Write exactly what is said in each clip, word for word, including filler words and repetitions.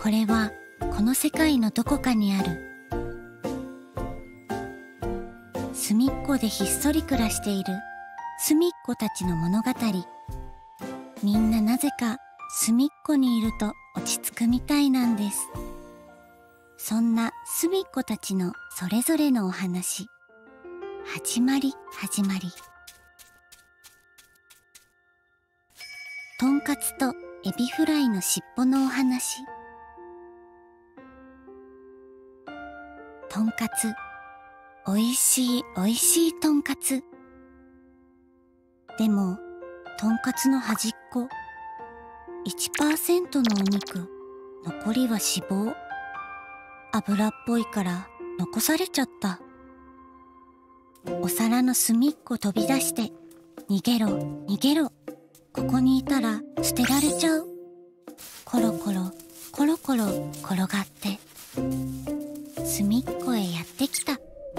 これはこの世界のどこかにある隅っこでひっそり暮らしている隅っこたちの物語。みんななぜか隅っこにいると落ち着くみたいなんです。そんな隅っこたちのそれぞれのお話、始まり始まり。とんかつとエビフライのしっぽのお話。とんかつ、おいしいおいしいとんかつ。でも、とんかつの端っこ、いちパーセントのお肉、残りは脂肪。油っぽいから残されちゃった。お皿の隅っこ飛び出して、逃げろ逃げろ。ここにいたら捨てられちゃう。コロコロコロコロ転がって隅っこへやってきた。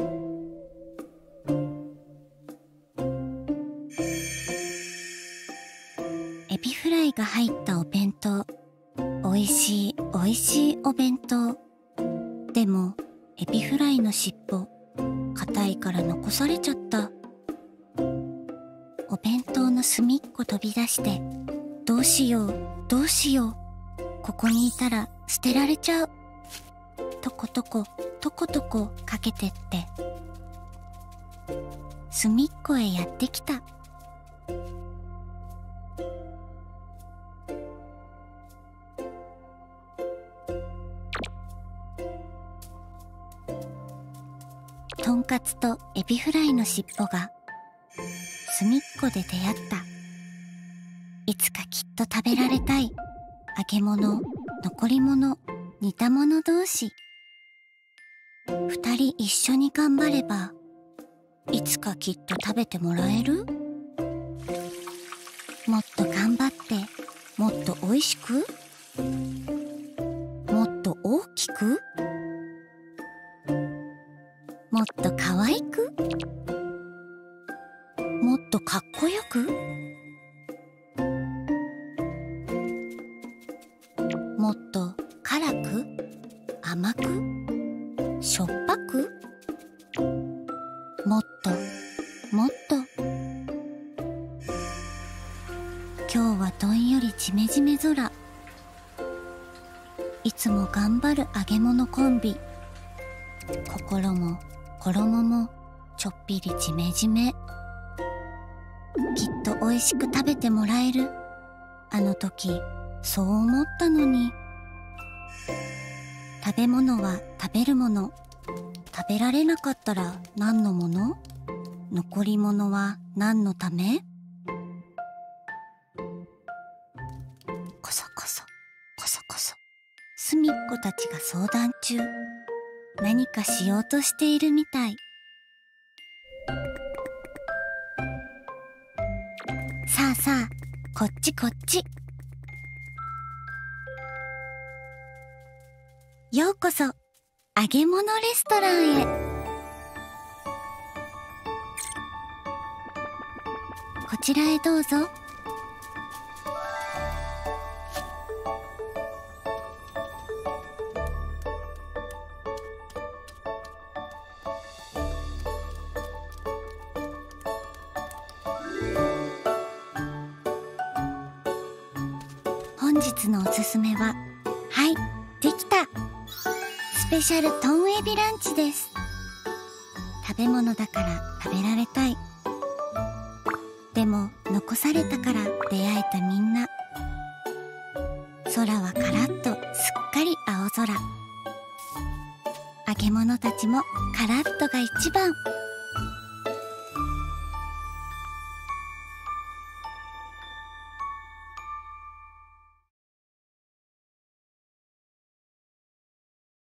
エビフライが入ったお弁当、おいしいおいしいお弁当。でもエビフライの尻尾硬いから残されちゃった。お弁当の隅っこ飛び出して、どうしようどうしよう。ここにいたら捨てられちゃう。とことことことこかけてって隅っこへやってきた。とんかつとエビフライの尻尾が隅っこで出会った。いつかきっと食べられたい揚げ物、残り物、煮たもの同士。二人一緒に頑張ればいつかきっと食べてもらえる。もっと頑張ってもっとおいしく、もっと大きく、もっと可愛く、もっとかっこよく、もっと辛く甘くしょっぱく、もっともっと。今日はどんよりジメジメ空。いつも頑張る揚げ物コンビ。心も衣もちょっぴりジメジメ。きっとおいしく食べてもらえる。あの時そう思ったのに。食べ物は食べるもの。食べられなかったら何のもの？残り物は何のため？こそこそこそこそ隅っこたちが相談中。何かしようとしているみたい。さあさあ、こっちこっち。ようこそ揚げ物レストランへ。こちらへどうぞ。本日のおすすめは、はい、できた。スペシャルトンエビランチです。食べ物だから食べられたい。でも残されたから出会えたみんな。空はカラッとすっかり青空。揚げ物たちもカラッとが一番。